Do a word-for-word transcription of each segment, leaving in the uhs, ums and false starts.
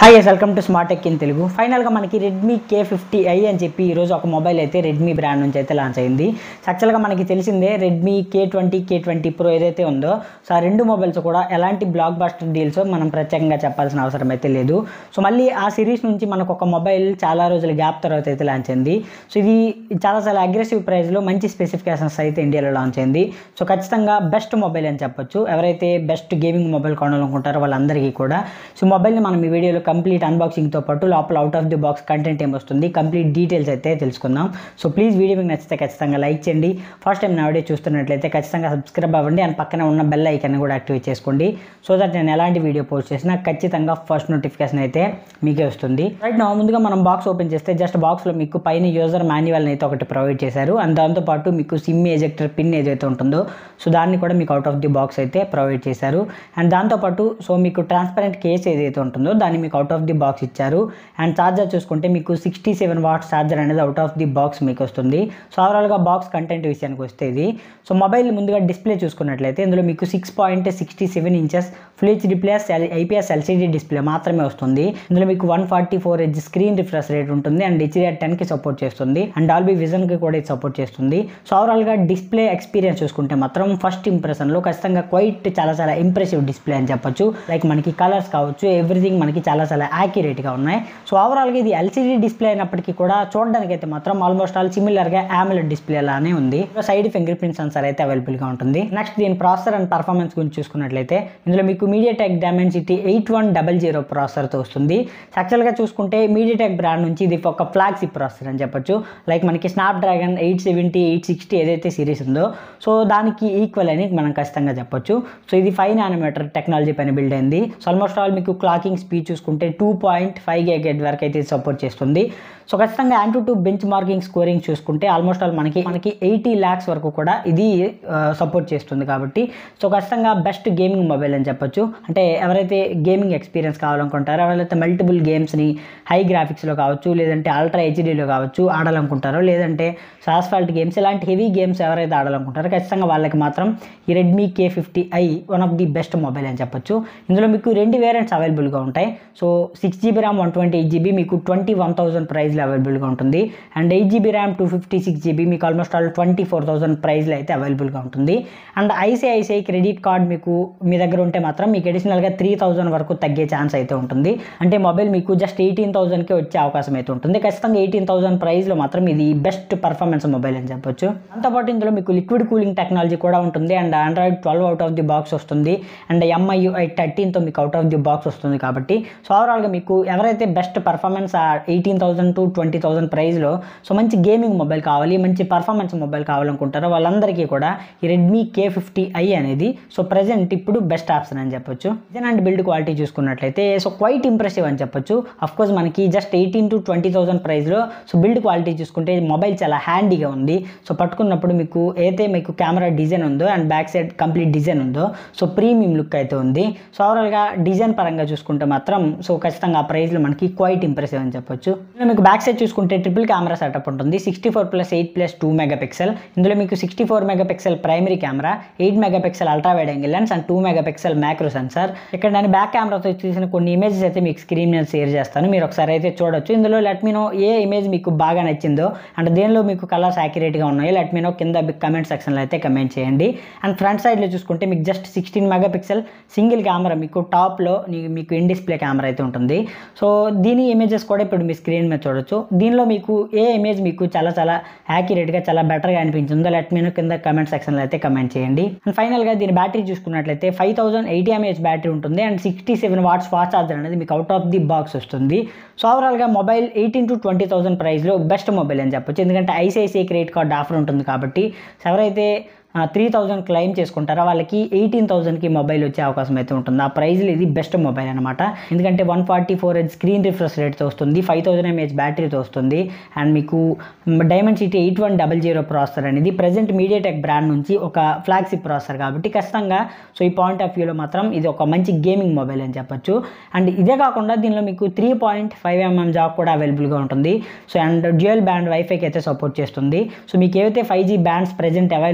Hi guys, welcome to Smart Tech in Telugu. Final ga manaki Redmi K fifty i అని చెప్పి ఈ రోజు ఒక మొబైల్ అయితే Redmi బ్రాండ్ నుంచి అయితే లాంచ్ అయ్యింది. యాక్చువల్ గా మనకి తెలిసిందే Redmi K twenty K twenty Pro ఏదైతే ఉందో సో ఆ రెండు మొబైల్స్ కూడా ఎలాంటి బ్లాక్ బస్టర్ డీల్స్ మనం ప్రత్యేకంగా చెప్పాల్సిన అవసరం అయితే లేదు. సో మళ్ళీ ఆ సిరీస్ నుంచి మనకు ఒక మొబైల్ చాలా రోజుల గ్యాప్ తర్వాత అయితే లాంచ్ అయింది. సో ఇది చాలా చాలా అగ్రెసివ్ ప్రైస్ లో మంచి స్పెసిఫికేషన్స్ అయితే ఇండియాలో లాంచ్ అయింది. సో ఖచ్చితంగా బెస్ట్ మొబైల్ అని చెప్పొచ్చు. ఎవరైతే బెస్ట్ గేమింగ్ మొబైల్ కొనాలనుకుంటారో వాళ్ళందరికీ కూడా సో మొబైల్ని మనం ఈ వీడియోలో కంప్లీట్ అన్బాక్సింగ్తో పాటు లోపల out of the box content ఏం వస్తుంది కంప్లీట్ డీటెయిల్స్ అయితే తెలుసుకుందాం. సో ప్లీజ్ వీడియో మీకు నచ్చితే ఖచ్చితంగా లైక్ చేయండి. ఫస్ట్ టైం నా వీడియో చూస్తున్నట్లయితే ఖచ్చితంగా సబ్స్క్రైబ్ అవ్వండి అండ్ పక్కన ఉన్న బెల్ ఐకాన్ కూడా యాక్టివేట్ చేసుకోండి. సో దట్ నేను ఎలాంటి వీడియో పోస్ట్ చేసినా ఖచ్చితంగా ఫస్ట్ నోటిఫికేషన్ అయితే మీకే వస్తుంది. రైట్ నా ముందుగా మనం బాక్స్ ఓపెన్ చేస్తే జస్ట్ బాక్స్లో మీకు పైన యూజర్ మాన్యువల్ని అయితే ఒకటి ప్రొవైడ్ చేశారు అండ్ దాంతోపాటు మీకు సిమ్ ఎజెక్టర్ పిన్ ఏదైతే ఉంటుందో సో దాన్ని కూడా మీకు అవుట్ ఆఫ్ ది బాక్స్ అయితే ప్రొవైడ్ చేశారు. అండ్ దాంతోపాటు సో మీకు ట్రాన్స్పరెంట్ కేస్ ఏదైతే ఉంటుందో దాన్ని మీకు అవుట్ ఆఫ్ ది బాక్స్ ఇచ్చారు. అండ్ ఛార్జర్ చూసుకుంటే మీకు సిక్స్టీ సెవెన్ వాట్స్ ఛార్జర్ అనేది అవుట్ ఆఫ్ ది బాక్స్ మీకు వస్తుంది. సో ఓవరాల్గా బాక్స్ కంటెంట్ విషయానికి వస్తే ఇది సో మొబైల్ ముందుగా డిస్ప్లే చూసుకున్నట్లయితే ఇందులో మీకు six point sixty seven inches full HD plus IPS LCD display మాత్రమే వస్తుంది. ఇందులో మీకు one forty four H screen refresh rate ఉంటుంది అండ్ హెచ్డిఆర్ టెన్ కి సపోర్ట్ చేస్తుంది అండ్ డాల్బీ విజన్ కి కూడా ఇది సపోర్ట్ చేస్తుంది. సో ఓవరాల్గా డిస్ప్లే ఎక్స్పీరియన్స్ చూసుకుంటే మాత్రం ఫస్ట్ ఇంప్రెషన్లో ఖచ్చితంగా క్వైట్ చాలా చాలా ఇంప్రెసివ్ డిస్ప్లే అని చెప్పొచ్చు. లైక్ మనకి కలర్స్ కావచ్చు ఎవ్రీథింగ్ మనకి చాలా చాలా యాక్యురేట్గా ఉన్నాయి. సో ఓవరాల్గా ఇది ఎల్సీడీ డిస్ప్లే అయినప్పటికీ కూడా చూడడానికి అయితే మాత్రం ఆల్మోస్ట్ ఆల్ సిమిలర్గా AMOLED డిస్ప్లే లానే ఉంది. సైడ్ ఫింగర్ ప్రింట్ సెన్సార్ అయితే అవైలబుల్గా ఉంటుంది. నెక్స్ట్ దీని ప్రాసెసర్ అండ్ పర్ఫార్మెన్స్ గురించి చూసుకున్నట్లయితే ఇందులో మీకు MediaTek Dimensity eight one double zero ప్రాసెసర్తో వస్తుంది. యాక్చువల్గా చూసుకుంటే మీడియాటెక్ బ్రాండ్ నుంచి ఇది ఒక ఫ్లాగ్షిప్ ప్రాసెసర్ అని చెప్పొచ్చు. లైక్ మనకి Snapdragon eight seventy eight sixty ఏదైతే సిరీస్ ఉందో సో దానికి ఈక్వల్ అని మనం ఖచ్చితంగా చెప్పొచ్చు. సో ఇది ఫైవ్ నానోమీటర్ టెక్నాలజీ పైన బిల్డ్ అయింది. సో ఆల్మోస్ట్ ఆల్ మీకు క్లాకింగ్ స్పీడ్ చూసుకుంటే టూ పాయింట్ ఫైవ్ గిగాహెర్ట్జ్ వరకు అయితే సపోర్ట్ చేస్తుంది. సో ఖచ్చితంగా AnTuTu benchmarking scoring చూసుకుంటే ఆల్మోస్ట్ ఆల్ మనకి మనకి ఎయిటీ ల్యాక్స్ వరకు కూడా ఇది సపోర్ట్ చేస్తుంది. కాబట్టి సో ఖచ్చితంగా బెస్ట్ గేమింగ్ మొబైల్ అని చెప్పొచ్చు. అంటే ఎవరైతే గేమింగ్ ఎక్స్పీరియన్స్ కావాలనుకుంటారో ఎవరైతే మల్టిపుల్ గేమ్స్ని హై గ్రాఫిక్స్లో కావచ్చు లేదంటే అల్ట్రా హెచ్డీలో కావచ్చు ఆడాలనుకుంటారో లేదంటే సాస్ఫాల్ట్ గేమ్స్ ఇలాంటి హెవీ గేమ్స్ ఎవరైతే ఆడాలనుకుంటారో ఖచ్చితంగా వాళ్ళకి మాత్రం ఈ Redmi K fifty i one of the best mobile అని చెప్పొచ్చు. ఇందులో మీకు రెండు వేరియంట్స్ అవైలబుల్గా ఉంటాయి. So six GB RAM one twenty eight GB మీకు ట్వంటీ వన్ థౌసండ్ ప్రైస్లో అవైలబుల్గా ఉంటుంది and eight GB RAM two fifty six GB మీకు almost all twenty four thousand ప్రైస్లో అయితే అవైలబుల్గా ఉంటుంది. అండ్ ఐసిఐసిఐ క్రెడిట్ కార్డ్ మీకు మీ దగ్గర ఉంటే మాత్రం మీకు అడిషనల్గా త్రీ థౌసండ్ వరకు తగ్గే ఛాన్స్ అయితే ఉంటుంది. అంటే మొబైల్ మీకు జస్ట్ ఎయిటీన్ థౌసండ్కే వచ్చే అవకాశం అయితే ఉంటుంది. ఖచ్చితంగా ఎయిటీన్ థౌసండ్ ప్రైస్లో మాత్రం ఇది బెస్ట్ పర్ఫార్మెన్స్ మొబైల్ అని చెప్పొచ్చు. దాంతోపాటు ఇందులో మీకు లిక్విడ్ కూలింగ్ టెక్నాలజీ కూడా ఉంటుంది and Android twelve out of the box వస్తుంది అండ్ ఎంఐయుఐ థర్టీన్తో మీకు అవుట్ ఆఫ్ ది బాక్స్ వస్తుంది. కాబట్టి సో ఓవరాల్గా మీకు ఎవరైతే best performance eighteen thousand to twenty thousand ప్రైస్లో సో మంచి గేమింగ్ మొబైల్ కావాలి మంచి పర్ఫార్మెన్స్ మొబైల్ కావాలనుకుంటారో వాళ్ళందరికీ కూడా ఈ రెడ్మీ కే ఫిఫ్టీ ఐ అనేది సో ప్రజెంట్ ఇప్పుడు బెస్ట్ ఆప్షన్ అని చెప్పొచ్చు. డిజైన్ అండ్ బిల్డ్ క్వాలిటీ చూసుకున్నట్లయితే సో క్వైట్ ఇంప్రెసివ్ అని చెప్పొచ్చు. అఫ్కోర్స్ మనకి just eighteen to twenty thousand ప్రైస్లో సో బిల్డ్ క్వాలిటీ చూసుకుంటే మొబైల్ చాలా హ్యాండీగా ఉంది. సో పట్టుకున్నప్పుడు మీకు ఏదైతే మీకు కెమెరా డిజైన్ ఉందో and back side complete design ఉందో సో ప్రీమియం లుక్ అయితే ఉంది. సో ఓవరాల్గా డిజైన్ పరంగా చూసుకుంటే మాత్రం సో ఖచ్చితంగా ఆ ప్రైస్లో మనకి క్వైట్ ఇంప్రెసివ్ అని చెప్పొచ్చు. ఇందులో మీకు బ్యాక్ సైడ్ చూసుకుంటే ట్రిపుల్ కెమెరా సెటప్ ఉంటుంది. Sixty four plus eight plus two megapixel ఇందులో మీకు sixty four megapixel primary camera eight megapixel ultra wide angle lens and two megapixel macro sensor. ఇక్కడ నేను back కెమెరాతో తీసిన కొన్ని images అయితే మీకు స్క్రీన్ మీద షేర్ చేస్తాను, మీరు ఒకసారి అయితే చూడొచ్చు. ఇందులో లెట్ మీ నో ఏ ఇమేజ్ మీకు బాగా నచ్చిందో అండ్ దేనిలో మీకు కలర్స్ యాక్యురేట్గా ఉన్నాయో లెట్ మీ నో కింద కమెంట్ సెక్షన్లో అయితే కమెంట్ చేయండి. అండ్ ఫ్రంట్ సైడ్లో చూసుకుంటే మీకు just sixteen megapixel single camera మీకు టాప్లో మీకు ఇన్ డిస్ప్లే కెమెరా అయితే ఉంటుంది. సో దీని ఇమేజెస్ కూడా ఇప్పుడు మీ స్క్రీన్ మీద చూడొచ్చు. దీనిలో మీకు ఏ ఇమేజ్ మీకు చాలా చాలా యాక్యురేట్గా చాలా బెటర్గా అనిపించిందో లెట్ మీ నో కింద కమెంట్ సెక్షన్లో అయితే కమెంట్ చేయండి. అండ్ ఫైనల్గా దీని బ్యాటరీ చూసుకున్నట్లయితే five thousand eighty mAh battery ఉంటుంది and sixty seven watts fast charger అనేది మీకు అవుట్ ఆఫ్ ది బాక్స్ వస్తుంది. సో ఓవరాల్గా mobile eighteen to twenty thousand ప్రైస్లో బెస్ట్ మొబైల్ అని చెప్పొచ్చు. ఎందుకంటే ఐసిఐసిఐ క్రెడిట్ కార్డ్ ఆఫర్ ఉంటుంది కాబట్టి ఎవరైతే త్రీ థౌజండ్ క్లెయిమ్ చేసుకుంటారో వాళ్ళకి ఎయిటీన్ థౌసండ్కి మొబైల్ వచ్చే అవకాశం అయితే ఉంటుంది. ఆ ప్రైస్లో ఇది బెస్ట్ మొబైల్ అనమాట. ఎందుకంటే one forty four H screen refresh రేట్తో వస్తుంది, ఫైవ్ థౌసండ్ ఎంఏహెచ్ బ్యాటరీతో వస్తుంది అండ్ మీకు Dimensity eight one double zero processor అనేది ప్రజెంట్ మీడియాటెక్ బ్రాండ్ నుంచి ఒక ఫ్లాగ్షిప్ ప్రాసెసర్ కాబట్టి ఖచ్చితంగా సో ఈ పాయింట్ ఆఫ్ వ్యూలో మాత్రం ఇది ఒక మంచి గేమింగ్ మొబైల్ అని చెప్పొచ్చు. అండ్ ఇదే కాకుండా దీనిలో మీకు three point five mm jack కూడా అవైలబుల్గా ఉంటుంది. సో అండ్ డ్యూయల్ బ్యాండ్ వైఫైకి అయితే సపోర్ట్ చేస్తుంది. సో మీకు ఏవైతే ఫైవ్ జీ బ్యాండ్స్ ప్రజెంట్ అవైలబుల్గా ఇండియా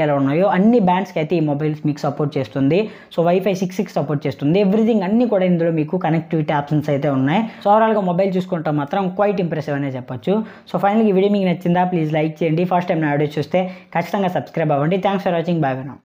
ఇండియాలో ఉన్నాయో అన్ని బ్యాండ్స్కి అయితే ఈ మొబైల్స్ మీకు సపోర్ట్ చేస్తుంది. So Wi-Fi six six support చేస్తుంది. ఎవ్రీథింగ్ అన్ని కూడా ఇందులో మీకు కనెక్టివిటీ ఆప్షన్స్ అయితే ఉన్నాయి. సో ఓవరాల్గా మొబైల్ చూసుకుంటే మాత్రం క్వైట్ ఇంప్రెసివ్ అనే చెప్పొచ్చు. సో ఫైనల్గా ఈ వీడియో మీకు నచ్చిందా? ప్లీజ్ లైక్ చేయండి. ఫస్ట్ టైం నా వీడియో చూస్తే ఖచ్చితంగా సబ్స్క్రైబ్ అవ్వండి. Thanks for watching. బాయ్.